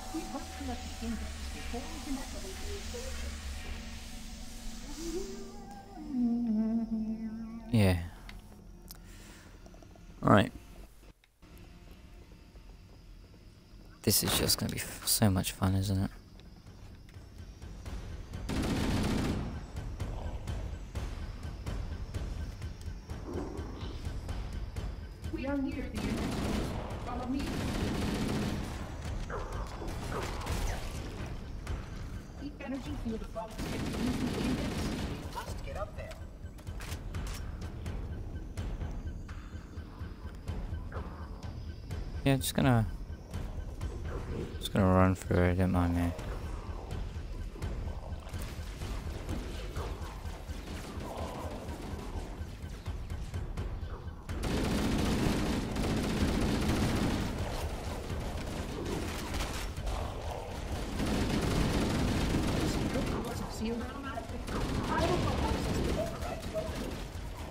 We must collect the index before we can activate the... Yeah. Alright. This is just gonna be so much fun, isn't it? We are near the index. Follow me. The energy field above us contains the index. We must get up there. Yeah, just gonna run through it, don't mind me. Sealed automatically. I don't know how this is the override to open it.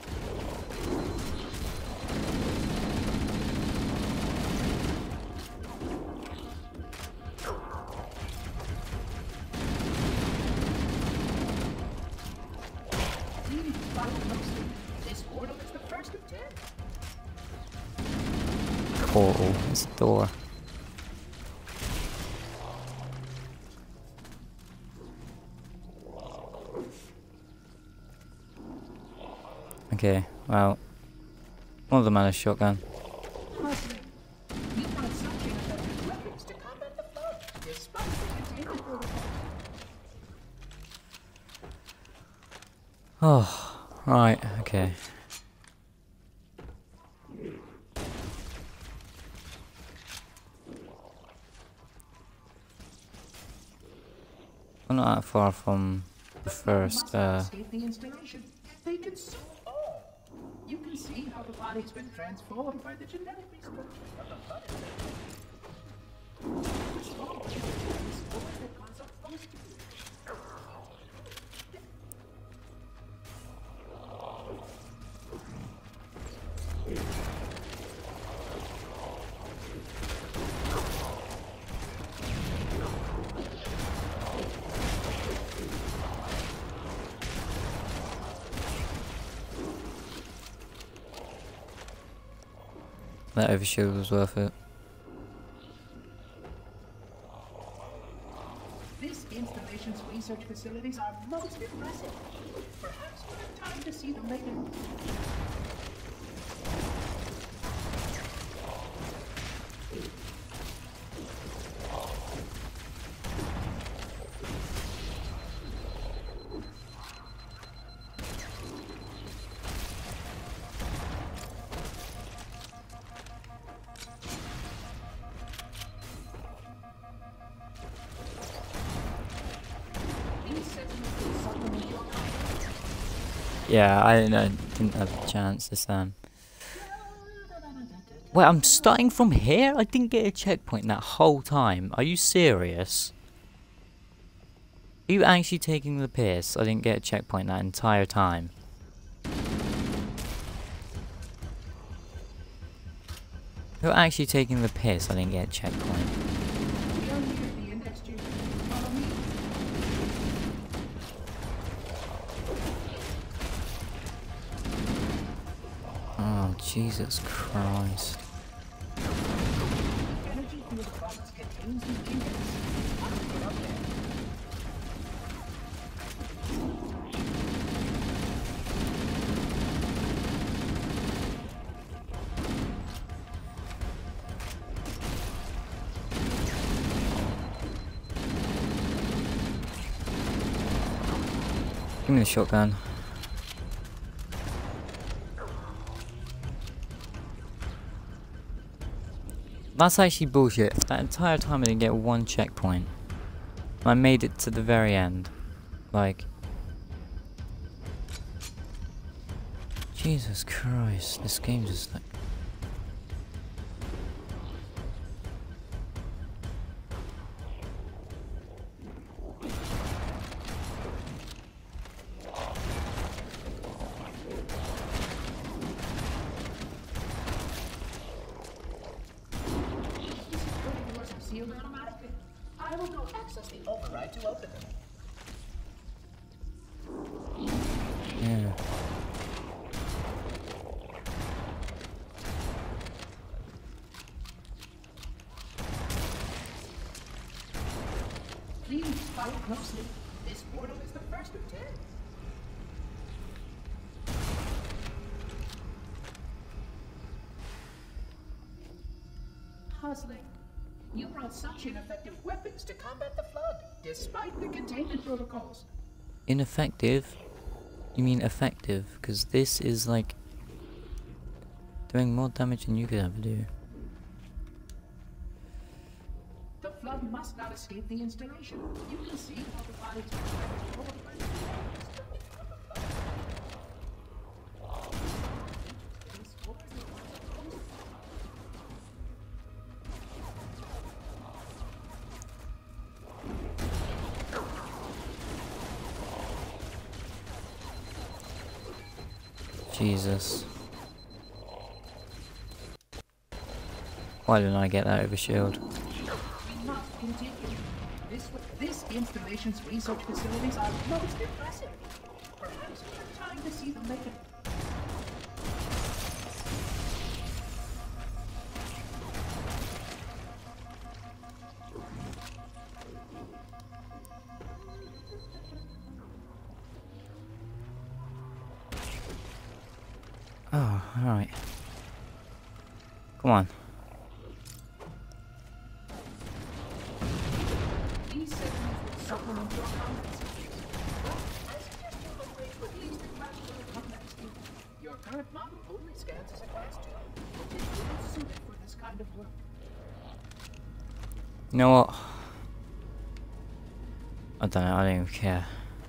This portal is the first of 10. Portal. It's a door. Okay, well, one of them had a shotgun. Hustling. We found something that has weapons to combat the flood, despite the containment protocol. Oh, right, okay. I'm not that far from the first, Escape the installation. They can so all. You can see how the body's been transformed by the genetic restructuring of the blood. This small is all that was supposed to be. that overshield was worth it. This installation's research facilities are most impressive. Perhaps we'll have time to see them later. Yeah, I didn't have a chance this time. Wait, I'm starting from here? I didn't get a checkpoint that whole time. Are you serious? Are you actually taking the piss? I didn't get a checkpoint that entire time. You're actually taking the piss. I didn't get a checkpoint. We are near the index chamber. Follow me. Oh, Jesus Christ. The energy field above us contains the index. We must get up there. Give me the shotgun. That's actually bullshit. That entire time I didn't get one checkpoint. I made it to the very end. Like... Jesus Christ, this game just like... Sealed automatically. I will now access the override to open them. Yeah. Please follow closely. This portal is the first of 10. Puzzling. You brought such ineffective weapons to combat the Flood, despite the containment protocols. Ineffective? You mean effective? Because this is like doing more damage than you could ever do. The Flood must not escape the installation. You can see how the body's been transformed by the Jesus. Why didn't I get that over shield? We must continue. This installation's research facilities are most impressive. Perhaps we're trying to see them make it. Oh, alright. Come on. These segments will supplement your combat skills. But I suggest you upgrade to at least a class 2 combat skill. Your current model only scans as a class 2, which is well suited for this kind of work. You know what? I don't know, I don't even care.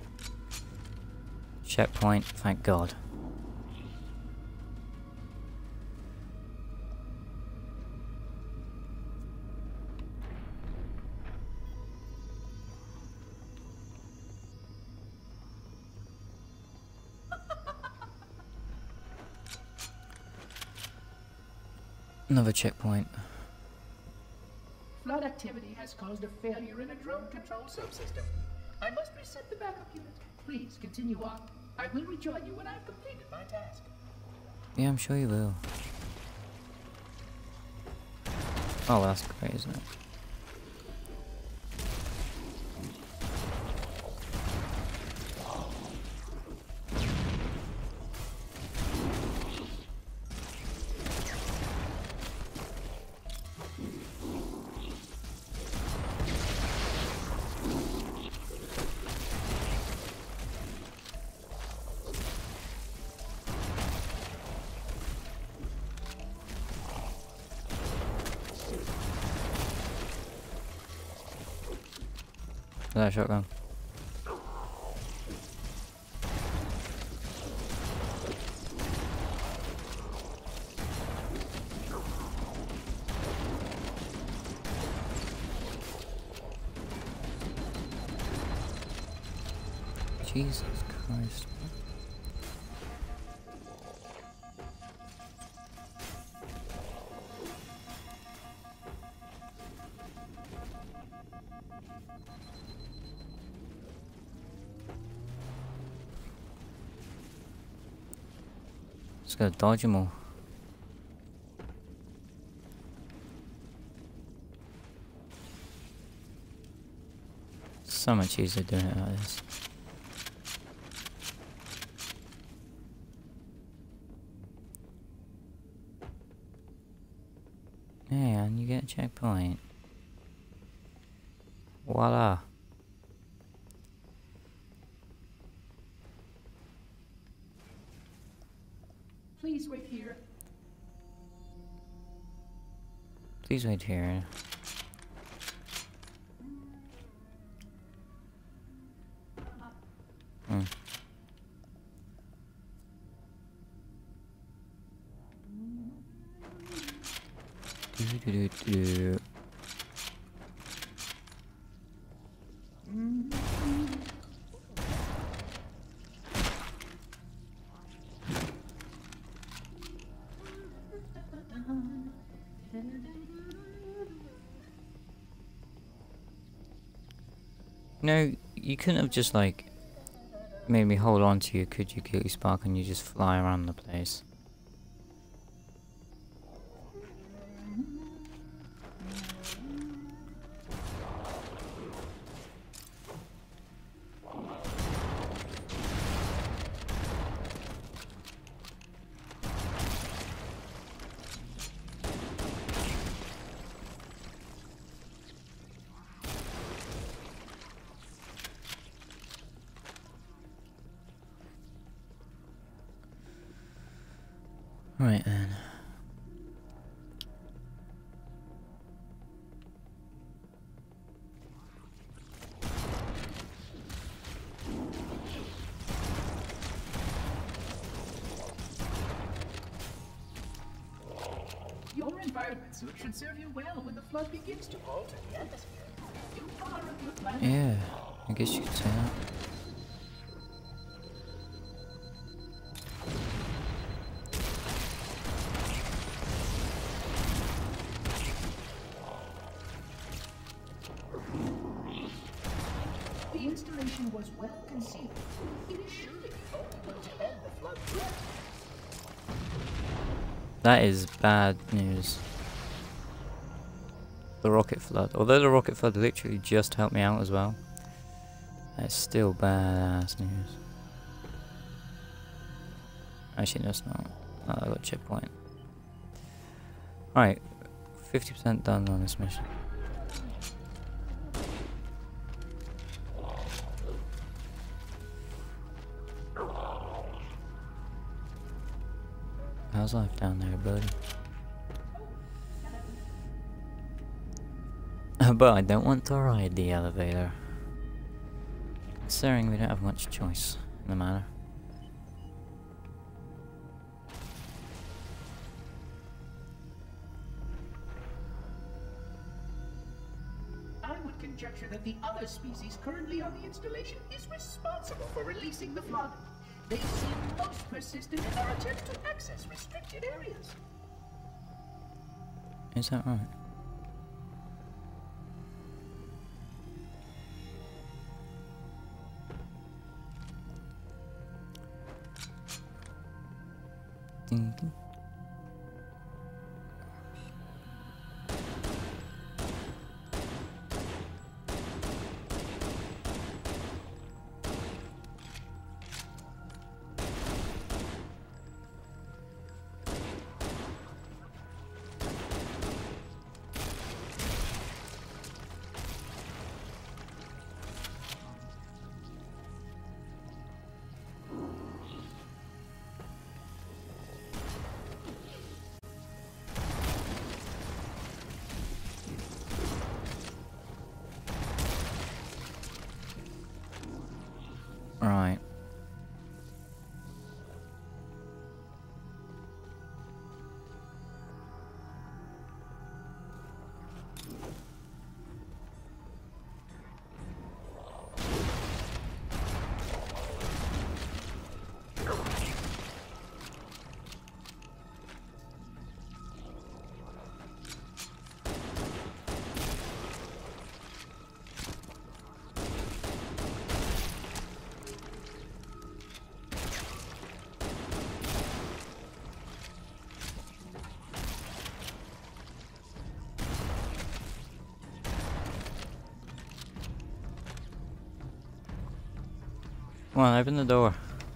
Checkpoint, thank God. Another checkpoint. Flood activity has caused a failure in a drone control subsystem. I must reset the backup unit. Please continue on. I will rejoin you when I've completed my task. Yeah, I'm sure you will. Oh, that's great, isn't it? That shotgun. Jesus Christ. Just gotta dodge them all. So much easier doing it like this. And you get a checkpoint. Voila. Please wait here. Please wait here. Hmm. Do. No, you couldn't have just like made me hold on to you, could you, Guilty Spark, and you just fly around the place. Right then. Your environment suit should serve you well when the flood begins to alter the atmosphere. You are a good planet. Yeah, I guess you could say that. The installation was well conceived. It is surely the only way to end the flood threat. That is bad news. The rocket flood. Although the rocket flood literally just helped me out as well, that's still badass news. Actually, no, it's not. Oh, I got a checkpoint. Alright, 50% done on this mission. How's life down there, buddy? But I don't want to ride the elevator. Considering we don't have much choice in the matter. I would conjecture that the other species currently on the installation is responsible for releasing the flood. They seem most persistent in their attempts to access restricted areas. Is that right? Ding, ding. Right. Come on, open the door.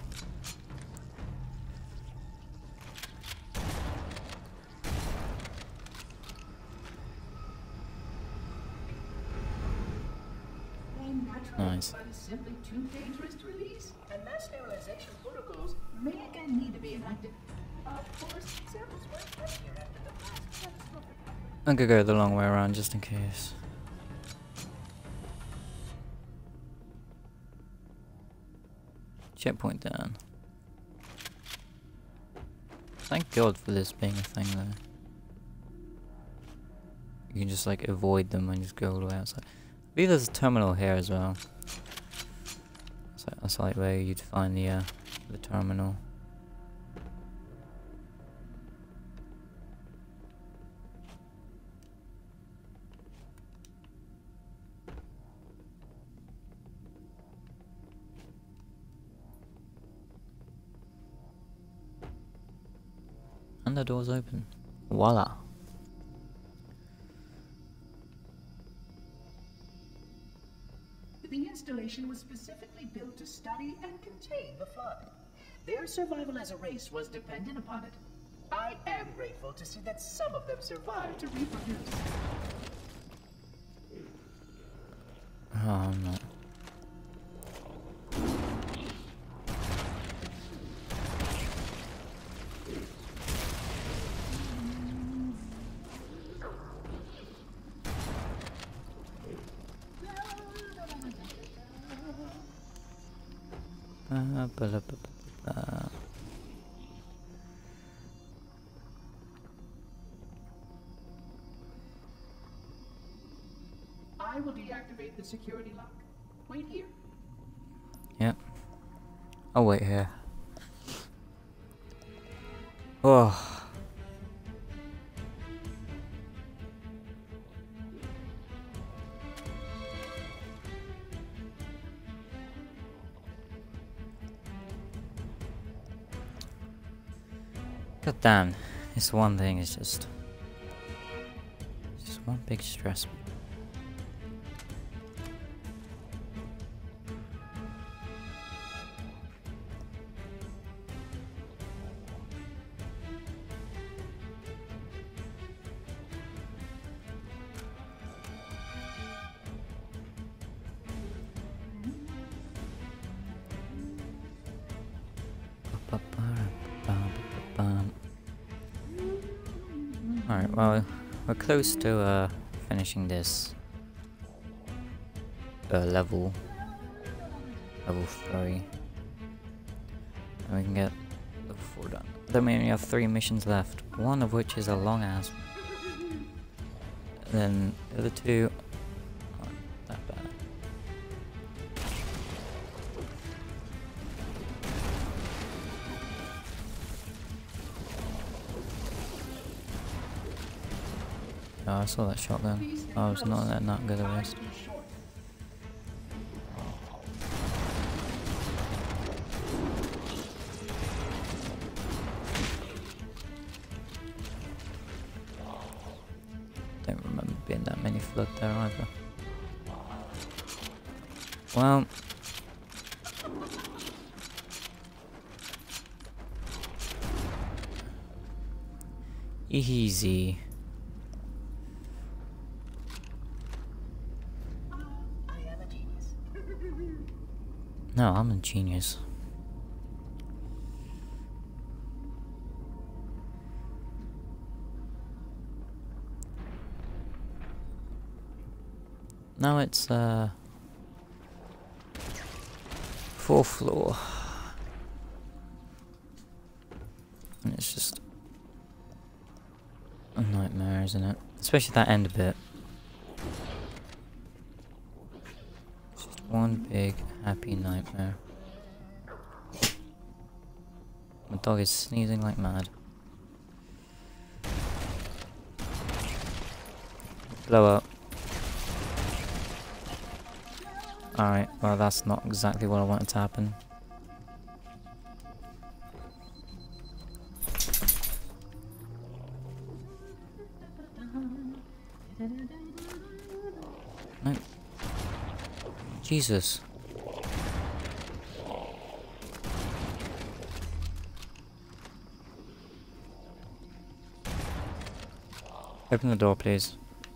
Nice. But is simply too dangerous to release, and mass sterilization protocols may again need to be enacted. Of course, examples were here after the last catastrophic outbreak. I'm gonna go the long way around just in case. Checkpoint down. Thank God for this being a thing though. You can just like avoid them and just go all the way outside. I believe there's a terminal here as well. So that's like where you'd find the terminal. And the door's open. Voila. The installation was specifically built to study and contain the Flood. Their survival as a race was dependent upon it. I am grateful to see that some of them survived to reproduce. Oh, I'm not. I will deactivate the security lock. Wait here. Yep. I'll wait here. Oh. God damn. This one thing is just one big stress. Alright, well, we're close to finishing this level 3, and we can get level 4 done. Then we only have 3 missions left, one of which is a long ass one. Then the other 2 aren't that bad. Oh, I saw that shotgun. I was not good at this. Don't remember being that many Flood there either. Well, easy. No, I'm a genius. Now it's 4th floor. And it's just a nightmare, isn't it? Especially that end bit. It's just one big happy nightmare. My dog is sneezing like mad. Blow up. Alright, well that's not exactly what I wanted to happen. No. Jesus. Open the door, please.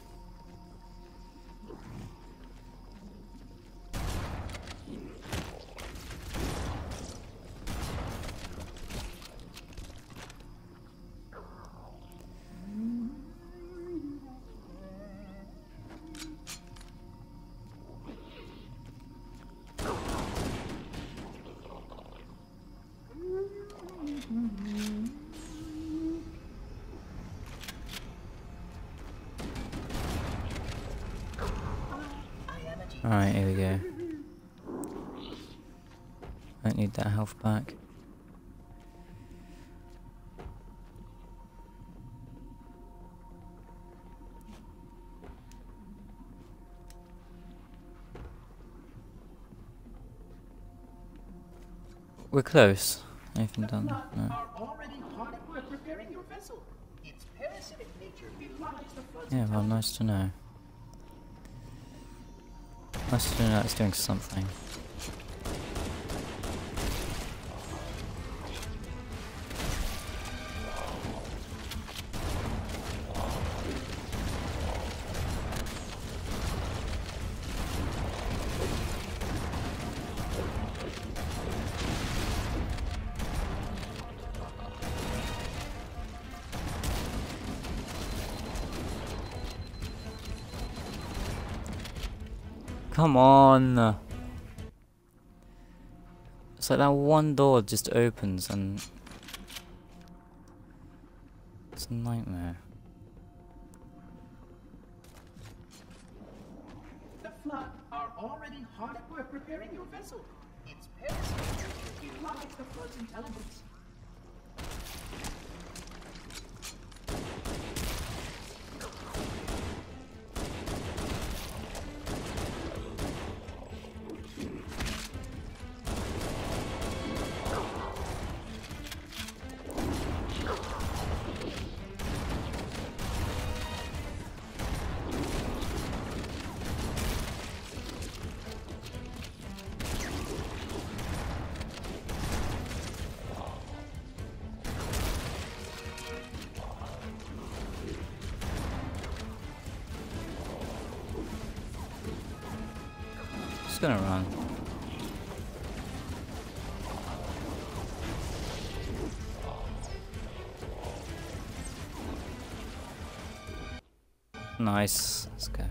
Alright, here we go. Don't need that health back. We're close. Anything done? No. Are already hard at work repairing your vessel. vessel. Its parasitic nature belies the flood's Yeah, well, intelligence. nice to know. Nice to know it's doing something. Come on! It's like that one door just opens and... It's a nightmare. The flood are already hard at work repairing your vessel. Its parasitic nature belies the flood's intelligence. Just gonna run. Nice. Let's go.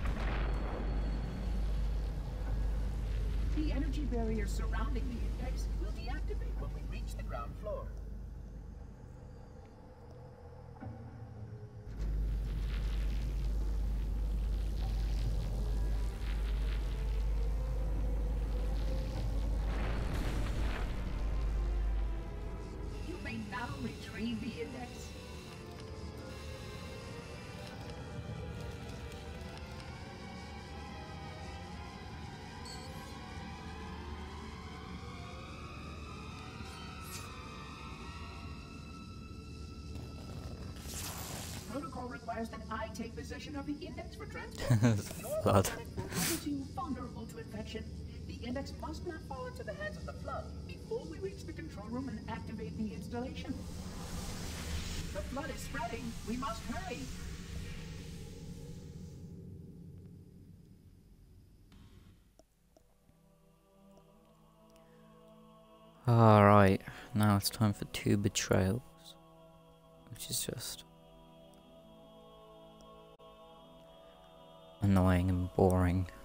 The energy barrier surrounding the index will deactivate when we reach the ground floor. You may now retrieve the index. Protocol requires that I take possession of the index for transport. Your Flood. planet will render you vulnerable to infection. The index must not fall into the hands of the flood before we reach the control room and activate the installation. The flood is spreading. We must hurry. Alright, now it's time for 2 betrayals. Which is just... annoying and boring.